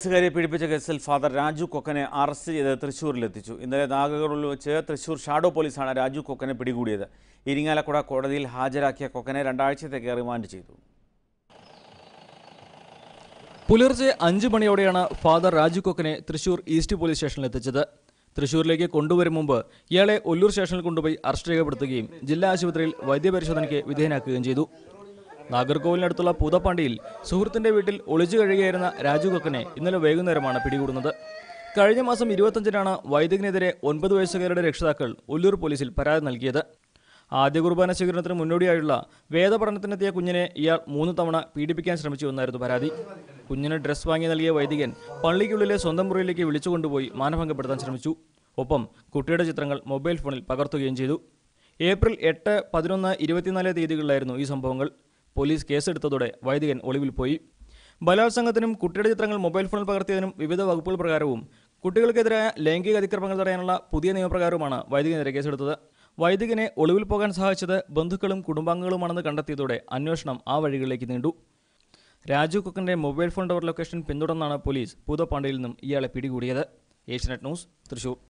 നഴ്സുകാരെ പീഡിപ്പിച്ച കേസിൽ father Raju കൊക്കനെ arrest ചെയ്ത് തൃശ്ശൂരിലെത്തിച്ചു. ഇന്നലെ നാഗർകോവിലിൽ വെച്ച് തൃശ്ശൂർ ഷാഡോ പോലീസാണ് രാജു കൊക്കനെ പിടികൂടിയത്. ഇരിങ്ങാലക്കുട കോടതിയിൽ ഹാജരാക്കിയ കൊക്കനെ 2 ആഴ്ചത്തേക്ക് റിമാൻഡ് ചെയ്തു. പുലർച്ചെ 5 മണിയോടെയാണ് ഫാദർ രാജു കൊക്കനെ തൃശ്ശൂർ ഈസ്റ്റ് പോലീസ് സ്റ്റേഷനിലെത്തിച്ചത്. തൃശ്ശൂരിലേക്ക് കൊണ്ടുവരും മുമ്പ് ഇയാളെ ഒല്ലൂർ സ്റ്റേഷനിൽ കൊണ്ടുപോയി അറസ്റ്റ് രേഖപ്പെടുത്തുകയും ജില്ലാ ആശുപത്രിയിൽ വൈദ്യപരിശോധനയ്ക്ക് വിധേയനാക്കുകയും ചെയ്തു. നാഗർകോവിലിനടുത്തുള്ള പൂതപ്പാണ്ടിയിൽ സുഹൃത്തിന്റെ വീട്ടിൽ ഒളിച്ചു കഴിയുകയായിരുന്ന രാജു കൊക്കനെ ഇന്നലെ വൈകുന്നേരമാണ് പിടികൂടുന്നത്. കഴിഞ്ഞ മാസം 25-നാണ് വൈദികനെതിരെ 9 വയസ്സുകാരുടെ രക്ഷിതാക്കൾ ഒല്ലൂർ പോലീസിൽ പരാതി നൽകിയത്. ആദ്യ കുർബാന സ്വീകരണത്തിന് മുന്നോടിയായുള്ള വേദപഠനത്തിനെത്തിയ കുഞ്ഞിനെ ഇയാൾ 3 തവണ പീഡിപ്പിക്കാൻ ശ്രമിച്ചുവെന്നായിരുന്നു പരാതി. കുഞ്ഞിന് ഡ്രസ് വാങ്ങി നൽകിയ വൈദികൻ പള്ളിക്കുള്ളിലെ സ്വന്തം മുറിയിലേക്ക് വിളിച്ചുകൊണ്ടുപോയി മാനഭംഗപ്പെടുത്താൻ ശ്രമിച്ചു. ഒപ്പം കുട്ടിയുടെ ചിത്രങ്ങൾ മൊബൈൽ ഫോണിൽ പകർത്തുകയും ചെയ്തു. ഏപ്രിൽ 8, 11, 24 തീയതികളിലായിരുന്നു ഈ സംഭവങ്ങൾ. പോലീസ് കേസെടുത്തതോടെ വൈദികൻ ഒളിവിൽ പോയി. ബലാത്സംഗത്തിനും കുട്ടിയുടെ ചിത്രങ്ങൾ മൊബൈൽ ഫോണിൽ പകർത്തിയതിനും വിവിധ വകുപ്പുകൾ പ്രകാരവും കുട്ടികൾക്കെതിരായ ലൈംഗിക അതിക്രമങ്ങൾ തടയാനുള്ള പുതിയ നിയമപ്രകാരവുമാണ് വൈദികനെതിരെ കേസെടുത്തത്. വൈദികനെ ഒളിവിൽ പോകാൻ സഹായിച്ചത് ബന്ധുക്കളും കുടുംബാംഗങ്ങളുമാണെന്ന് കണ്ടെത്തിയതോടെ അന്വേഷണം ആ വഴികളിലേക്ക് നീണ്ടു. രാജു കൊക്കന്റെ മൊബൈൽ ഫോൺ ടവർ ലൊക്കേഷൻ പിന്തുടർന്നാണ് പോലീസ് പൂതപ്പാണ്ടിയിൽ നിന്നും ഇയാളെ പിടികൂടിയത്. ഏഷ്യാനെറ്റ് ന്യൂസ്, തൃശൂർ.